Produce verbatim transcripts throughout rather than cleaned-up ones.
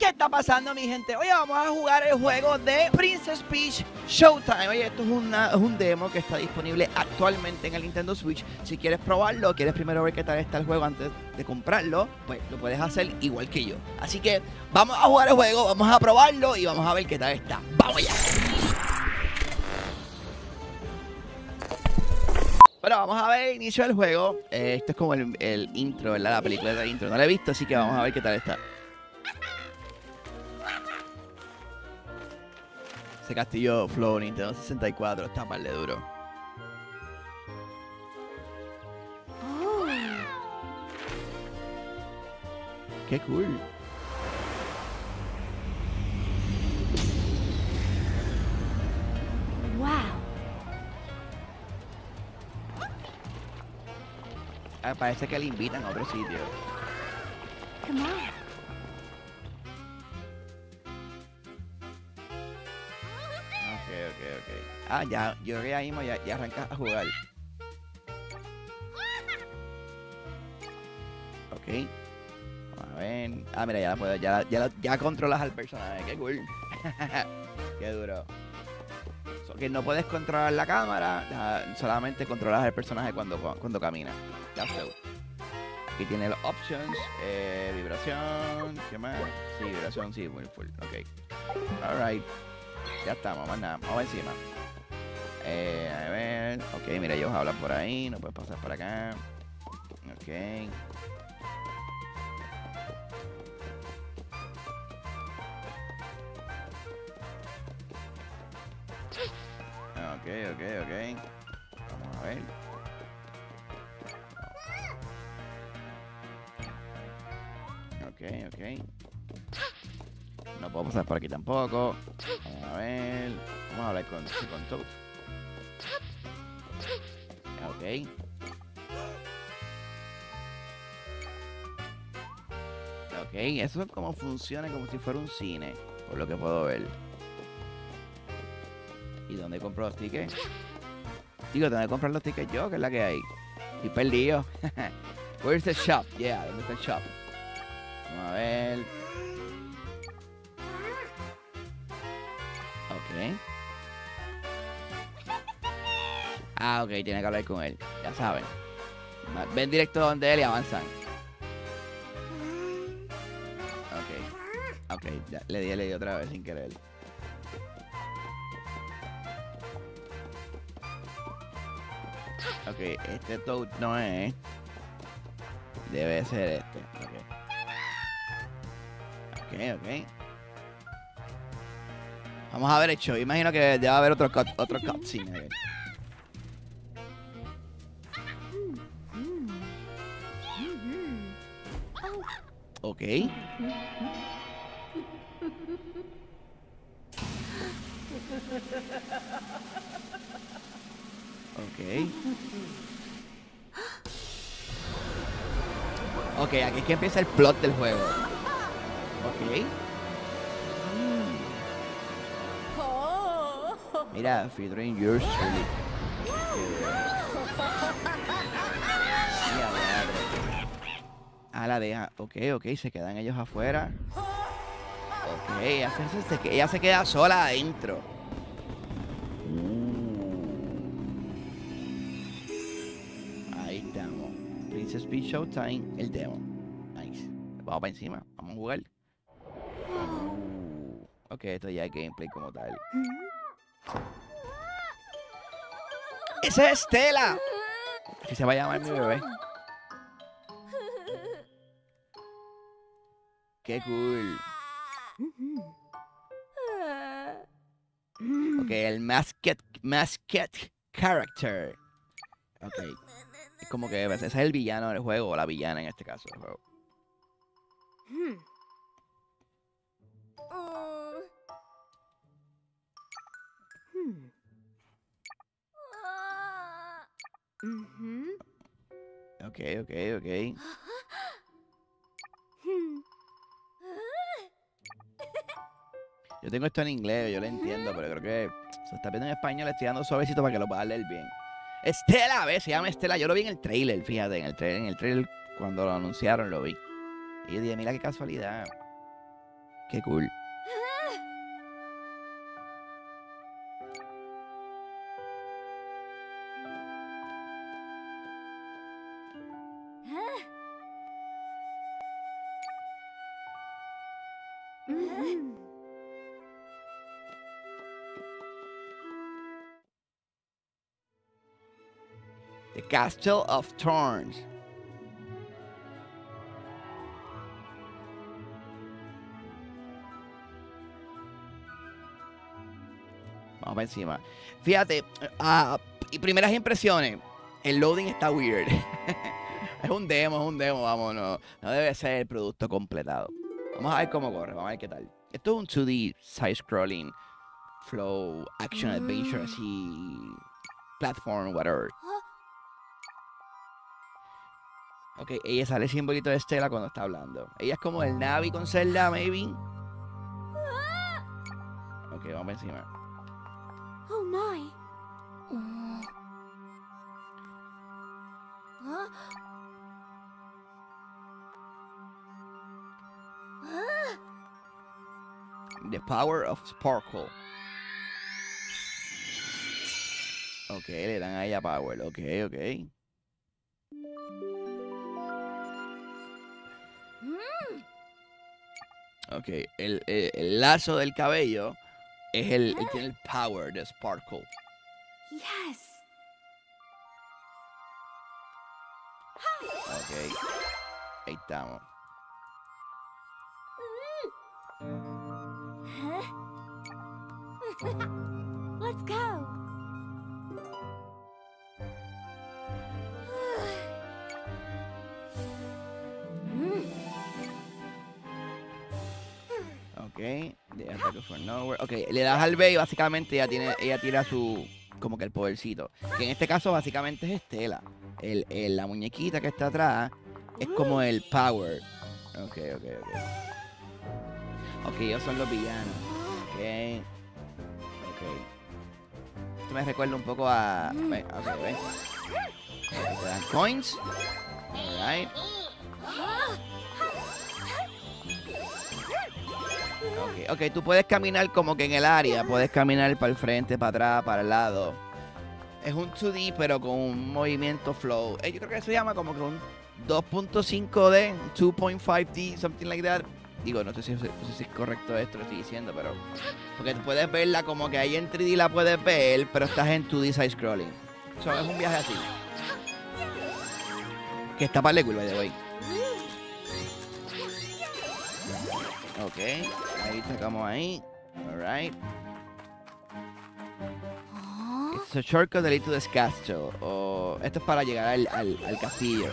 ¿Qué está pasando, mi gente? Hoy vamos a jugar el juego de Princess Peach Showtime. Oye, esto es, una, es un demo que está disponible actualmente en el Nintendo Switch. Si quieres probarlo, quieres primero ver qué tal está el juego antes de comprarlo, pues lo puedes hacer igual que yo. Así que vamos a jugar el juego, vamos a probarlo y vamos a ver qué tal está. ¡Vamos allá! Bueno, vamos a ver el inicio del juego. Eh, esto es como el, el intro, ¿verdad? La película del intro. No la he visto, así que vamos a ver qué tal está. Ese castillo Flow Nintendo sesenta y cuatro está par de duro. Oh. Qué cool. Wow. Ah, parece que le invitan a otro sitio. Come on. Ok, ok, ok. Ah, ya, yo creo que ya mismo ya, ya arrancas a jugar. Ok. Vamos a ver. Ah, mira, ya la puedo, ya, ya, ya controlas al personaje. Qué cool. Qué duro. So, que no puedes controlar la cámara, ya, solamente controlas al personaje cuando, cuando camina. Ya sé. Aquí tiene los options, eh, vibración, ¿qué más? Sí, vibración, sí, muy full. Ok. Alright. Ya estamos, más nada. Vamos encima. Eh, a ver. Ok, mira, ellos hablan por ahí. No puedes pasar por acá. Ok. Ok, ok, ok. Vamos a ver. Ok, ok. No puedo pasar por aquí tampoco. Vamos a ver. Vamos a hablar con, con Toad. Ok. Ok, eso es como funciona como si fuera un cine, por lo que puedo ver. ¿Y dónde compro los tickets? Digo, ¿dónde comprar los tickets yo? ¿Qué es la que hay? Estoy perdido. Where's the shop? Yeah, ¿dónde está el shop? Vamos a ver. Ok. Ah, ok, tiene que hablar con él. Ya saben. Ven directo donde él y avanzan. Ok. Ok, ya, le di, le di otra vez sin querer. Ok, este Toad no es. Debe ser este. Ok. Ok, ok. Vamos a ver el show. Imagino que debe haber otro cut, otro cutscene. Ok. Ok. Ok, aquí es que empieza el plot del juego. Ok. Mira, featuring yours truly. Mira, madre. Ah, la deja. Ok, ok, se quedan ellos afuera. Ok, ella se, se, ella se queda sola adentro. Ahí estamos. Princess Peach Showtime, el demo. Nice. Vamos para encima. Vamos a jugar. Uh, ok, esto ya es gameplay como tal. ¡Esa es Stella! Que se va a llamar mi bebé. ¡Qué cool! Ok, el mascot, mascot character. Ok. Es como que ese es el villano del juego, o la villana en este caso del juego. Ok, ok, ok. Yo tengo esto en inglés, yo lo entiendo, pero creo que se está viendo en español, le estoy dando suavecito para que lo pueda leer bien. Estela, ¿ves? Se llama Estela. Yo lo vi en el trailer, fíjate, en el trailer, en el trailer cuando lo anunciaron lo vi. Y yo dije, mira qué casualidad. Qué cool. Mhm. The Castle of Thorns. Vamos para encima. Fíjate, ah, y primeras impresiones. El loading está weird. Es un demo, es un demo, vamos, no, no debe ser el producto completado. Vamos a ver cómo corre, vamos a ver qué tal. Esto es un dos D side-scrolling, flow, action, adventure, así, platform, whatever. Ok, ella sale el simbolito de Estela cuando está hablando. Ella es como el Navi con Zelda, maybe. Ok, vamos para encima. Oh my. Huh? The Power of Sparkle. Ok, le dan a ella power. Ok, ok. Ok, el, el, el lazo del cabello es el, el tiene el power de Sparkle. Yes. Ok, ahí estamos. Let's go. Ok, de Attack for Nowhere. Ok, le das al B y básicamente ella tiene, ella tira su, como que el podercito. Que en este caso básicamente es Estela. El, el- la muñequita que está atrás es como el power. Ok, ok, ok. Ok, ellos son los villanos. Ok. Ok. Esto me recuerda un poco a... Ve, ok, ve. Ok, te dan coins. Alright. Ok, ok, tú puedes caminar como que en el área. Puedes caminar para el frente, para atrás, para el lado. Es un dos D, pero con un movimiento flow. Eh, yo creo que eso se llama como que un dos punto cinco D, dos punto cinco D, something like that. Digo, no sé, si, no sé si es correcto esto que estoy diciendo, pero... Porque tú puedes verla como que ahí en tres D la puedes ver, pero estás en dos D side-scrolling. Eso es un viaje así. Que está para cool, by the way. Ok, ahí sacamos ahí. Alright. It's a shortcut that leads to this castle. O esto es para llegar al, al, al castillo.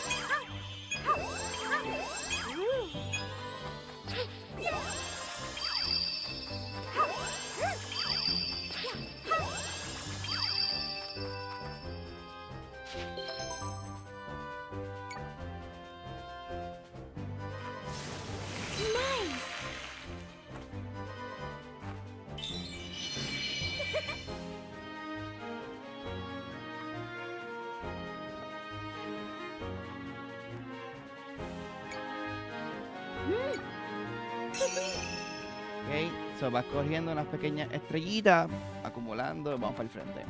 Ok, so vas cogiendo unas pequeñas estrellitas, acumulando, vamos para el frente.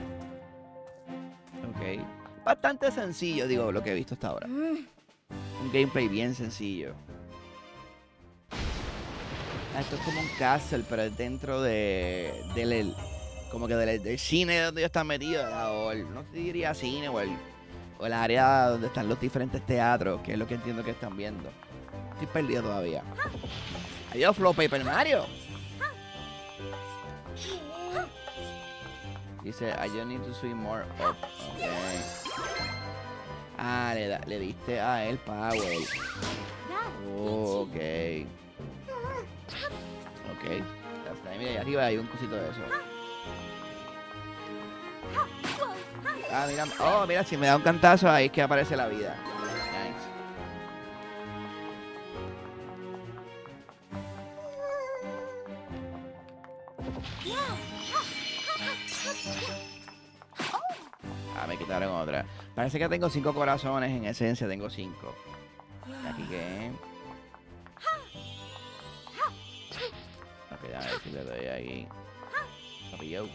Ok, bastante sencillo, digo, lo que he visto hasta ahora. Un gameplay bien sencillo. Ah, esto es como un castle, pero es dentro de, del, el- como que del, del cine donde ellos están metidos, ¿verdad? O el, no te diría cine, o el, o el área donde están los diferentes teatros, que es lo que entiendo que están viendo. Estoy perdido todavía. Adiós, Flow Paper Mario. Dice, I just need to swim more up. Ok. Ah, le, da- le diste a él power. Oh, ok. Ok. Ya está. Mira, ahí arriba hay un cosito de eso. Ah, mira. Oh, mira, si me da un cantazo ahí es que aparece la vida. Nice. Ah, me quitaron otra. Parece que tengo cinco corazones. En esencia tengo cinco. Aquí que... Ok, a ver si le doy aquí. Papi, yo.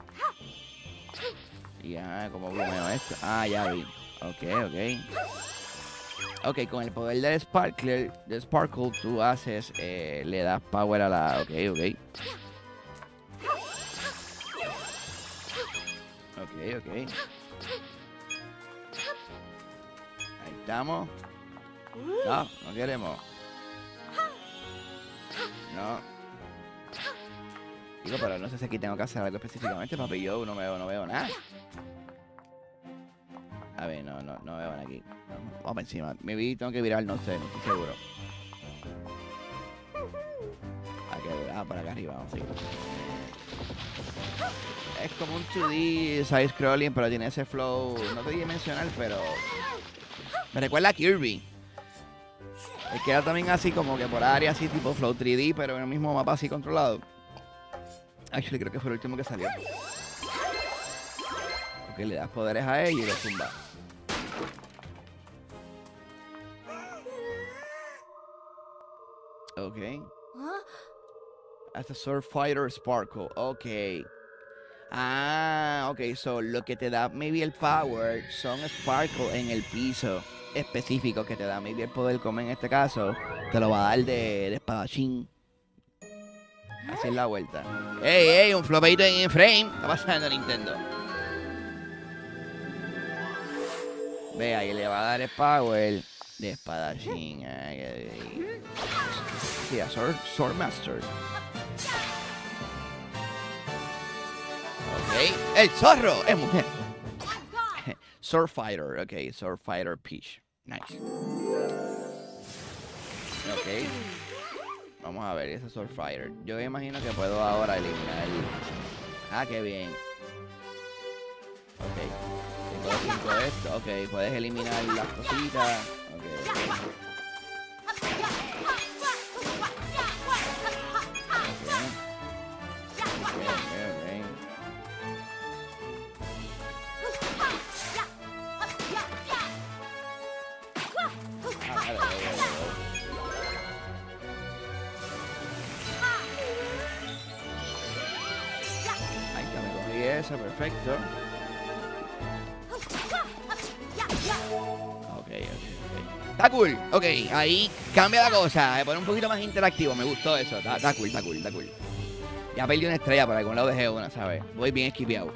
Y ajá, ¿cómo plumeo esto? Ah, ya vi. Ok, ok. Ok, con el poder del Sparkler, de Sparkle, tú haces, eh, le das power a la... Ok, ok. Ok, ok. Ahí estamos. No, no queremos. No. Digo, pero no sé si aquí tengo que hacer algo específicamente, papi. Yo no veo, no veo nada. A ver, no, no, no veo nada aquí. Vamos para encima. Me vi, tengo que virar, no sé, no estoy seguro. Aquí, ah, para acá arriba, vamos a seguir. Es como un dos D side scrolling, pero tiene ese flow, no tridimensional, pero me recuerda a Kirby. Es que era también así como que por área, así tipo flow tres D, pero en el mismo mapa así controlado. Actually, creo que fue el último que salió. Ok, le das poderes a él y lo zumba. Ok. Hasta Sword Fighter Sparkle. Ok. Ah, ok. So, lo que te da maybe el power son Sparkle en el piso específico que te da maybe el poder, como en este caso, te lo va a dar de, de espadachín. Así es la vuelta. ¡Ey, ey! Un flopito en frame. ¿Qué está pasando, Nintendo? Ve, ahí le va a dar el power de espadachín. Ay, ay, ay. Sí, a Sword, Sword Master. Ok. ¡El zorro! ¡Es mujer! Sword Fighter. Ok, Sword Fighter Peach. Nice. Ok. Vamos a ver, ese Sword Fighter. Yo me imagino que puedo ahora eliminar el... Ah, qué bien. Ok. Tengo cinco de esto. Ok, puedes eliminar las cositas. Ok, ok. Ok, ok, Ah, vale, vale, vale, vale. Ahí está, me cogí eso, perfecto. Ok, ok, ok. Está cool. Ok, ahí cambia la cosa. Se pone un poquito más interactivo. Me gustó eso. Está, está cool, está cool, está cool. Ya perdí una estrella por algún lado, dejé una, ¿sabes? Voy bien esquipeado.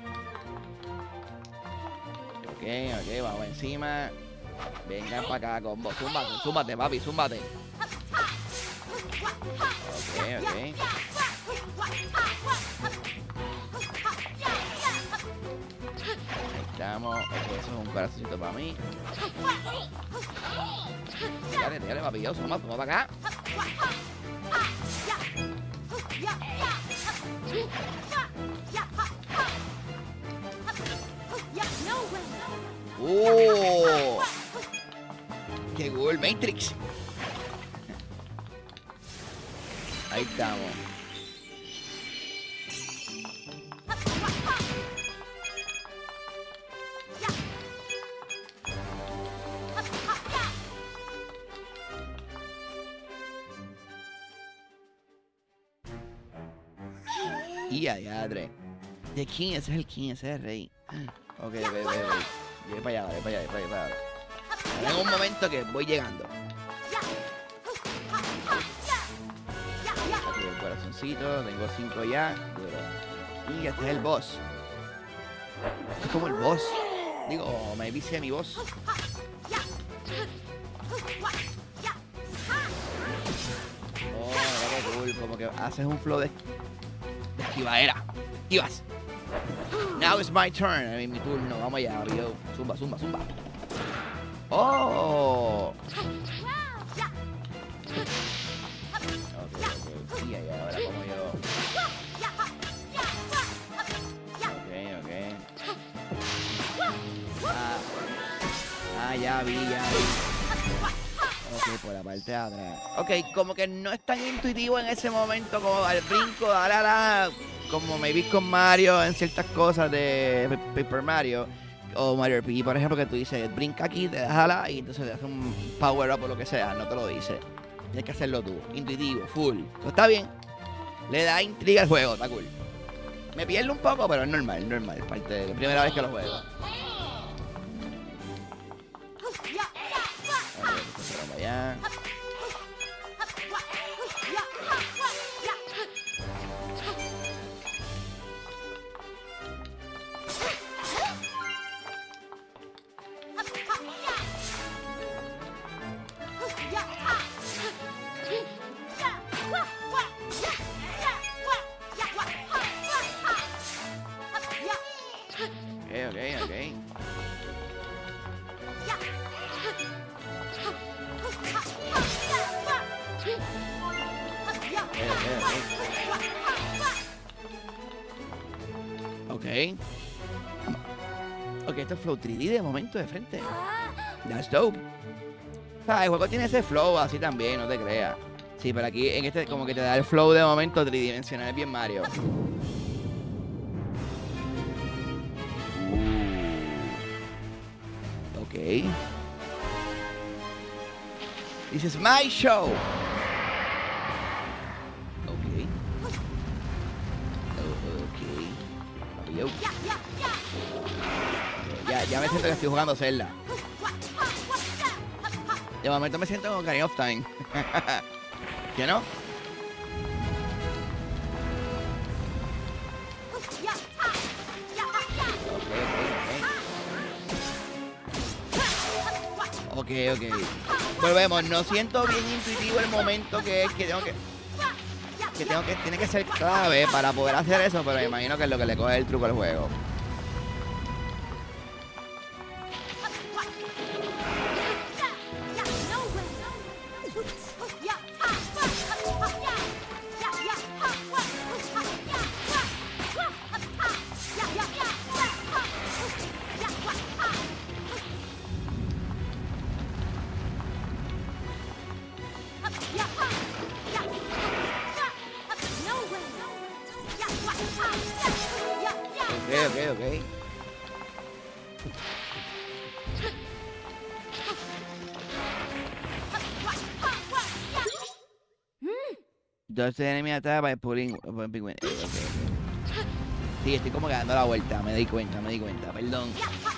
Ok, ok, vamos encima. Vengan para acá, combo. Zúmbate, zúmbate, papi, zúmbate. Ok, ok. Ahí estamos. Ok, eso es un corazoncito para mí. Dale, dale, papi, yo, zumba, zumba para acá. ¡Oh! ¡Qué cool! Matrix. Ahí estamos. Y allá, Adre. ¿De quién? Ese es el king, ese es el rey. Ok, ve, ve, ve. Ve para allá, ve para allá, ve para allá, ve para allá. En un momento que voy llegando. Aquí el corazoncito, tengo cinco ya. Y este es el boss. Este es como el boss. Digo, me vise mi boss. Oh, mira qué cool. Como que haces un flow de, de esquivadera. Esquivas. Now it's my turn. I mean, mi turno. Vamos allá, yo. Zumba, zumba, zumba. Oh. Ok, ok. Y ahí ahora como yo. Ok, ok. Ah, ah, ya vi, ya vi. Ok, por la parte de atrás. Ok, como que no es tan intuitivo en ese momento como al brinco, dale a la... Como me vi con Mario en ciertas cosas de Paper Mario o Mario R P G, por ejemplo, que tú dices, brinca aquí, te déjala y entonces te hace un power up o lo que sea, no te lo dice. Tienes que hacerlo tú, intuitivo, full. Pues está bien. Le da intriga al juego, está cool. Me pierdo un poco, pero es normal, es normal. Es parte de la primera vez que lo juego. Ok, allá. Ok, ok, ok. Ok. Ok, esto es flow tres D de momento de frente. That's dope. O sea, el juego tiene ese flow así también, no te creas. Sí, pero aquí en este como que te da el flow de momento tridimensional bien Mario. Uh. Ok. This is my show. Ok. Ok. Yo. Ya, ya me siento que estoy jugando Zelda. De momento me siento con Ocarina of Time. ¿Qué no? Ok, ok. Volvemos. No siento bien intuitivo el momento que es que tengo que... Que tengo que... Tiene que ser clave para poder hacer eso, pero me imagino que es lo que le coge el truco al juego. Ok, ok, ok. Does the enemy attack by pulling... Okay, okay. Sí, estoy como que dando la vuelta. Me di cuenta, me di cuenta. Perdón.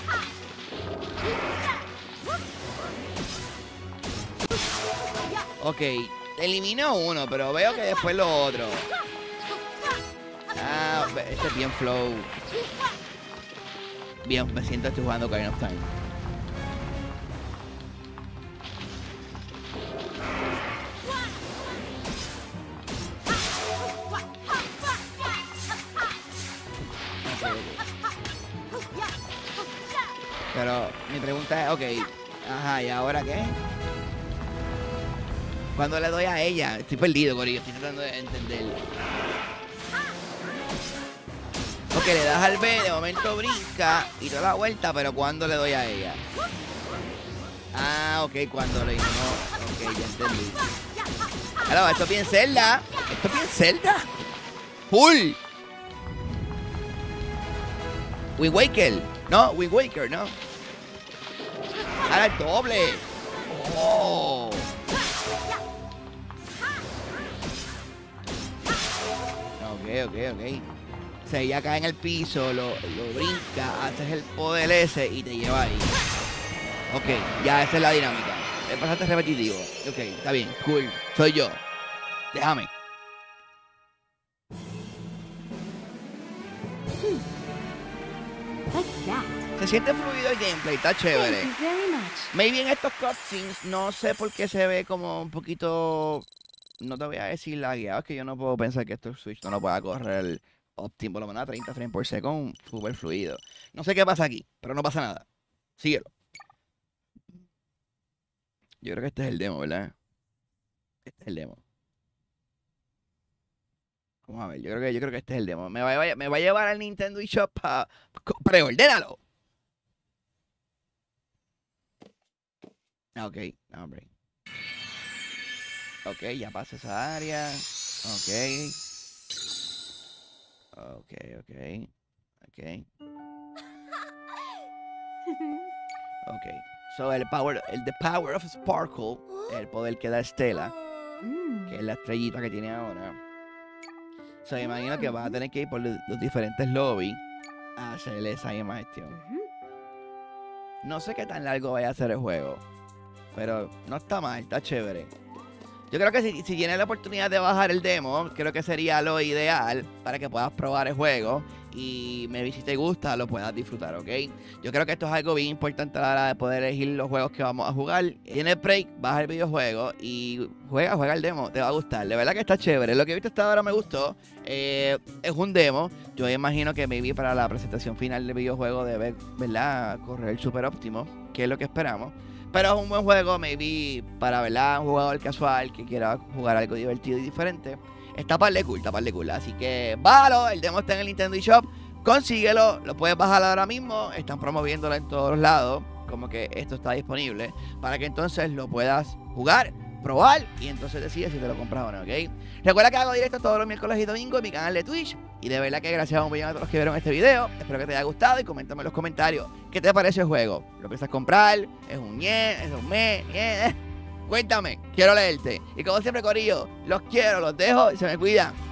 Ok, eliminó uno, pero veo que después lo otro. Ah, este es bien flow. Bien, me siento que estoy jugando Ocarina of Time. Pero mi pregunta es, ok, ajá, ¿y ahora qué? Cuando le doy a ella, estoy perdido, corillo, estoy tratando de entender. Ok, le das al B, de momento brinca y toda la vuelta, pero cuando le doy a ella. Ah, ok, cuando le no. Ok, ya entendí. Claro, esto es bien Zelda. Esto es bien Zelda. Full. Wind Waker. No, Wind Waker, no. Ahora el doble. Oh. Ok, ok, ok. O sea, ya cae en el piso, lo, lo brinca, haces el poder ese y te lleva ahí. Ok, ya esa es la dinámica. Es bastante repetitivo. Ok, está bien, cool. Soy yo. Déjame. Se siente fluido el gameplay, está chévere. Maybe en estos cutscenes, no sé por qué se ve como un poquito... No te voy a decir lagueado, es que yo no puedo pensar que esto Switch no lo pueda correr óptimo, por lo menos a treinta frames por segundo, súper fluido. No sé qué pasa aquí, pero no pasa nada. Síguelo. Yo creo que este es el demo, ¿verdad? Este es el demo. Vamos a ver, yo creo que, yo creo que este es el demo. Me va, a, me va a llevar al Nintendo eShop para preordénalo. Ok, no, hombre. Ok, ya pasa esa área. Ok. Ok, ok. Ok. Ok. So, el power, el The Power of Sparkle, el poder que da Estela, que es la estrellita que tiene ahora. So, me imagino que vas a tener que ir por los, los diferentes lobbies a hacer esa misma gestión. No sé qué tan largo vaya a ser el juego, pero no está mal, está chévere. Yo creo que si, si tienes la oportunidad de bajar el demo, creo que sería lo ideal para que puedas probar el juego y maybe si te gusta lo puedas disfrutar, ¿ok? Yo creo que esto es algo bien importante a la hora de poder elegir los juegos que vamos a jugar. Tienes break, baja el videojuego y juega, juega el demo, te va a gustar. De verdad que está chévere, lo que he visto hasta ahora me gustó. Eh, es un demo, yo imagino que maybe para la presentación final del videojuego debe, ¿verdad?, correr súper óptimo, que es lo que esperamos. Pero es un buen juego, maybe para, ¿verdad?, un jugador casual que quiera jugar algo divertido y diferente. Está par de cool, está par de cool. Así que bájalo, el demo está en el Nintendo eShop. Consíguelo, lo puedes bajar ahora mismo. Están promoviéndolo en todos lados, como que esto está disponible, para que entonces lo puedas jugar, probar y entonces decides si te lo compras o no, ¿ok? Recuerda que hago directo todos los miércoles y domingos en mi canal de Twitch. Y de verdad que gracias a un millón a todos los que vieron este video. Espero que te haya gustado y coméntame en los comentarios qué te parece el juego. ¿Lo piensas comprar? ¿Es un ñe? ¿Es un me? ¿Ñe? Cuéntame, quiero leerte. Y como siempre, corillo, los quiero, los dejo y se me cuidan.